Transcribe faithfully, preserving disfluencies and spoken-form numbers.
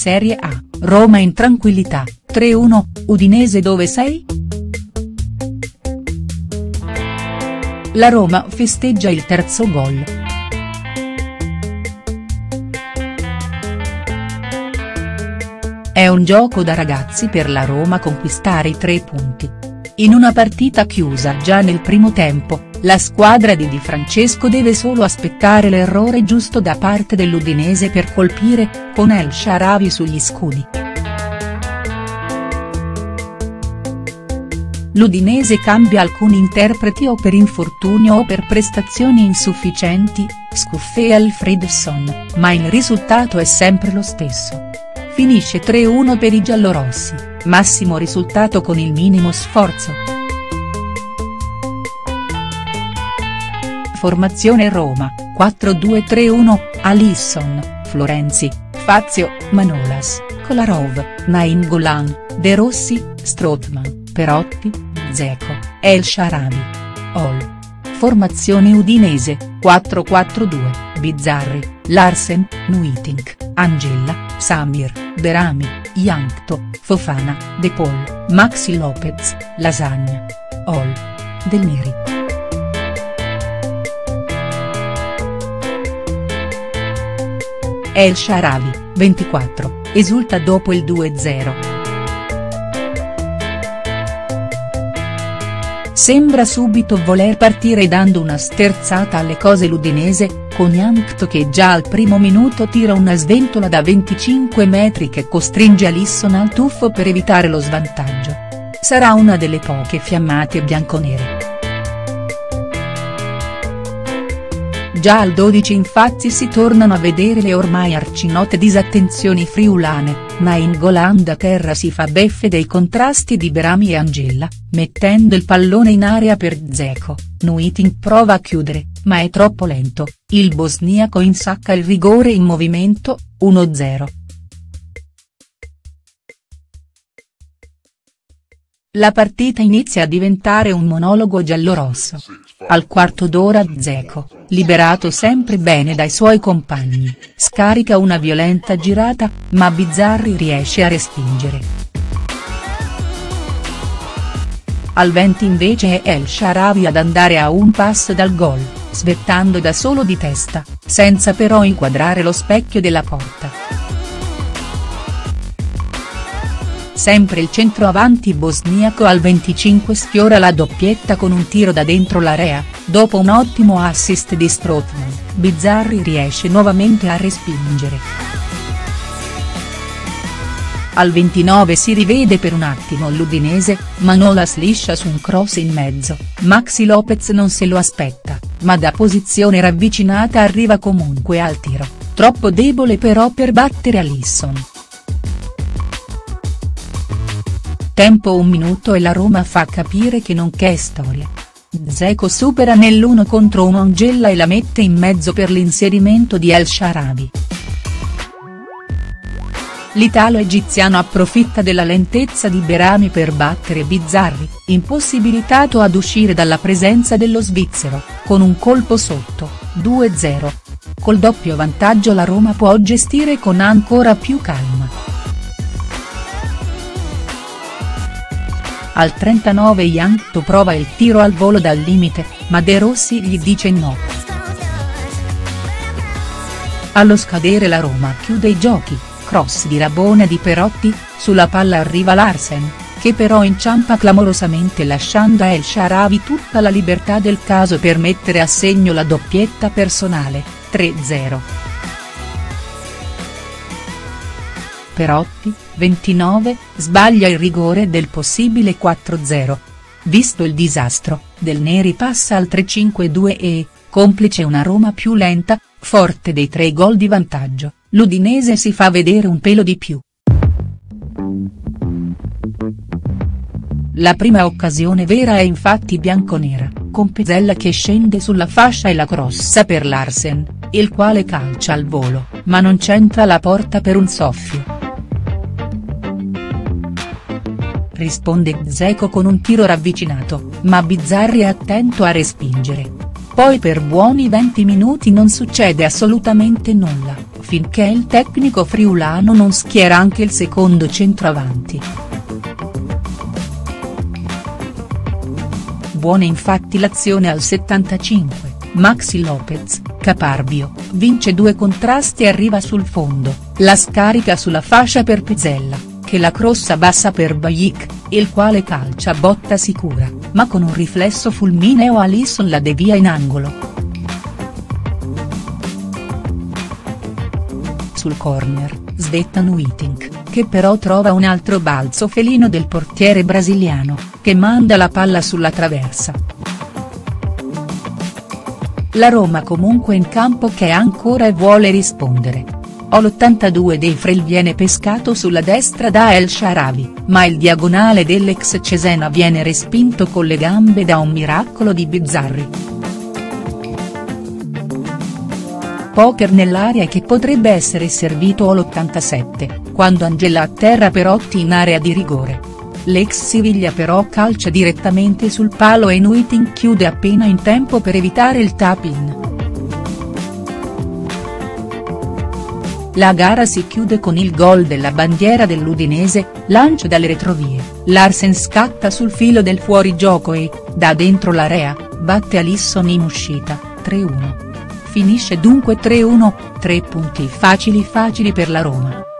Serie A, Roma in tranquillità, tre uno, Udinese dove sei?. La Roma festeggia il terzo gol. È un gioco da ragazzi per la Roma conquistare i tre punti. In una partita chiusa già nel primo tempo, la squadra di Di Francesco deve solo aspettare l'errore giusto da parte dell'Udinese per colpire, con El Shaarawy sugli scudi. L'Udinese cambia alcuni interpreti o per infortunio o per prestazioni insufficienti, Scuffé e Alfredsson, ma il risultato è sempre lo stesso. Finisce tre uno per i giallorossi, massimo risultato con il minimo sforzo. Formazione Roma, quattro due tre uno, Alisson, Florenzi, Fazio, Manolas, Kolarov, Nainggolan, De Rossi, Strootman, Perotti, Dzeko, El Shaarawy. All. Formazione udinese, quattro quattro due, Bizzarri, Larsen, Nuitink, Angela, Samir, Berami, Yankto, Fofana, De Paul, Maxi Lopez, Lasagna. All. Del Neri. El Shaarawy, ventiquattro, esulta dopo il due zero. Sembra subito voler partire dando una sterzata alle cose l'Udinese, con Yankto che già al primo minuto tira una sventola da venticinque metri che costringe Alisson al tuffo per evitare lo svantaggio. Sarà una delle poche fiammate bianconere. Già al dodici infatti si tornano a vedere le ormai arcinote disattenzioni friulane, Nainggolan da terra si fa beffe dei contrasti di Berami e Angela, mettendo il pallone in area per Dzeko, Nuitink prova a chiudere, ma è troppo lento, il bosniaco insacca il rigore in movimento, uno zero. La partita inizia a diventare un monologo giallorosso. Al quarto d'ora Dzeko, liberato sempre bene dai suoi compagni, scarica una violenta girata, ma Bizzarri riesce a respingere. Al venti invece è El Shaarawy ad andare a un passo dal gol, svettando da solo di testa, senza però inquadrare lo specchio della porta. Sempre il centroavanti bosniaco al venticinque sfiora la doppietta con un tiro da dentro l'area, dopo un ottimo assist di Strootman, Bizzarri riesce nuovamente a respingere. Al ventinove si rivede per un attimo l'Udinese, Manolas liscia su un cross in mezzo, Maxi Lopez non se lo aspetta, ma da posizione ravvicinata arriva comunque al tiro, troppo debole però per battere Alisson. Tempo un minuto e la Roma fa capire che non c'è storia. Dzeko supera nell'uno contro uno Angela e la mette in mezzo per l'inserimento di El Shaarawy. L'italo-egiziano approfitta della lentezza di Berami per battere Bizzarri, impossibilitato ad uscire dalla presenza dello svizzero, con un colpo sotto, due zero. Col doppio vantaggio la Roma può gestire con ancora più calma. Al trentanove Yankto prova il tiro al volo dal limite, ma De Rossi gli dice no. Allo scadere la Roma chiude i giochi, cross di Rabona di Perotti, sulla palla arriva Larsen, che però inciampa clamorosamente lasciando a El Shaarawy tutta la libertà del caso per mettere a segno la doppietta personale, tre zero. Perotti, ventinove, sbaglia il rigore del possibile quattro zero. Visto il disastro, Del Neri passa al tre cinque due e, complice una Roma più lenta, forte dei tre gol di vantaggio, l'Udinese si fa vedere un pelo di più. La prima occasione vera è infatti bianconera, con Pezzella che scende sulla fascia e la crossa per Larsen, il quale calcia al volo, ma non centra la porta per un soffio. Risponde Dzeko con un tiro ravvicinato, ma Bizzarri è attento a respingere. Poi per buoni venti minuti non succede assolutamente nulla, finché il tecnico friulano non schiera anche il secondo centravanti. Buona infatti l'azione al settantacinque. Maxi Lopez, caparbio, vince due contrasti e arriva sul fondo, la scarica sulla fascia per Pizzella, che la crossa bassa per Bajic, il quale calcia botta sicura, ma con un riflesso fulmineo Alisson la devia in angolo. Sul corner, Zvetan Whiting, che però trova un altro balzo felino del portiere brasiliano, che manda la palla sulla traversa. La Roma comunque in campo che ancora e vuole rispondere. All'ottantadue De Vrij viene pescato sulla destra da El Shaarawy, ma il diagonale dell'ex Cesena viene respinto con le gambe da un miracolo di Bizzarri. Poker nell'area che potrebbe essere servito all'ottantasette, quando Angela atterra Perotti in area di rigore. L'ex Siviglia però calcia direttamente sul palo e Whiting chiude appena in tempo per evitare il tap-in. La gara si chiude con il gol della bandiera dell'Udinese, lancio dalle retrovie, Larsen scatta sul filo del fuorigioco e, da dentro l'area, batte Alisson in uscita, tre uno. Finisce dunque tre uno, tre punti facili facili per la Roma.